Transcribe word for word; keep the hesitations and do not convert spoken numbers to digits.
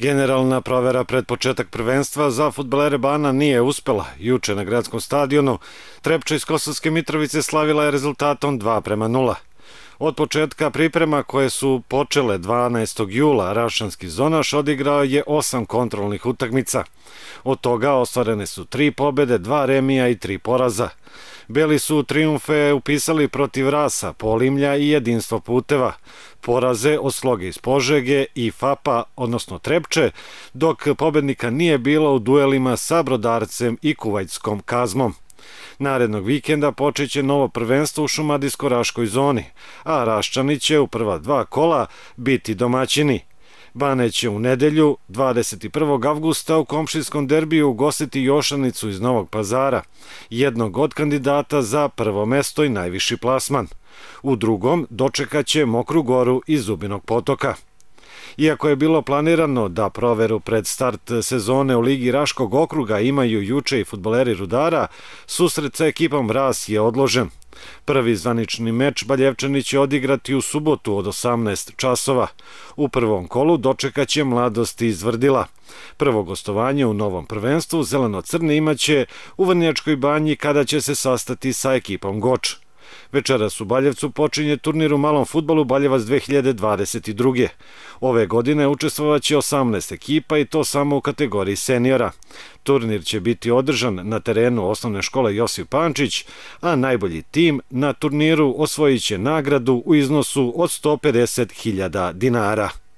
Generalna provera pred početak prvenstva za fudbalere Bana nije uspela. Juče na gradskom stadionu Trepča iz Kosovske Mitrovice slavila je rezultatom dva prema nula. Od početka priprema koje su počele dvanaestog jula Rašanski Zonaš odigrao je osam kontrolnih utakmica. Od toga ostvarene su tri pobede, dva remija i tri poraza. Beli su trijumfe upisali protiv Rasa, Polimlja i Jedinstvo puteva, poraze od Sloge iz Požege i Fapa, odnosno Trepče, dok pobednika nije bilo u duelima sa Brodarcem i Kuvajtskom Kazmom. Narednog vikenda počeće novo prvenstvo u Šumadijsko-Raškoj zoni, a Raščani će u prva dva kola biti domaćini. Bane će u nedelju, dvadeset prvog avgusta, u komšinskom derbiju ugostiti Jošanicu iz Novog Pazara, jednog od kandidata za prvo mesto i najviši plasman. U drugom dočekaće Mokru Goru iz Zubinog Potoka. Iako je bilo planirano da proveru pred start sezone u Ligi Raškog okruga imaju juče i fudbaleri Rudara, susret sa ekipom Ras je odložen. Prvi zvanični meč Baljevčani će odigrati u subotu od osamnaest časova. U prvom kolu dočekaće Mladost iz Vrdila. Prvo gostovanje u novom prvenstvu zeleno-crni imaće u Vrnjačkoj Banji kada će se sastati sa ekipom Goč. Večeras u Baljevcu počinje turnir u malom fudbalu Baljevac dve hiljade dvadeset druge. Ove godine učestvovaće osamnaest ekipa i to samo u kategoriji seniora. Turnir će biti održan na terenu osnovne škole Josip Pančić, a najbolji tim na turniru osvojit će nagradu u iznosu od sto pedeset hiljada dinara.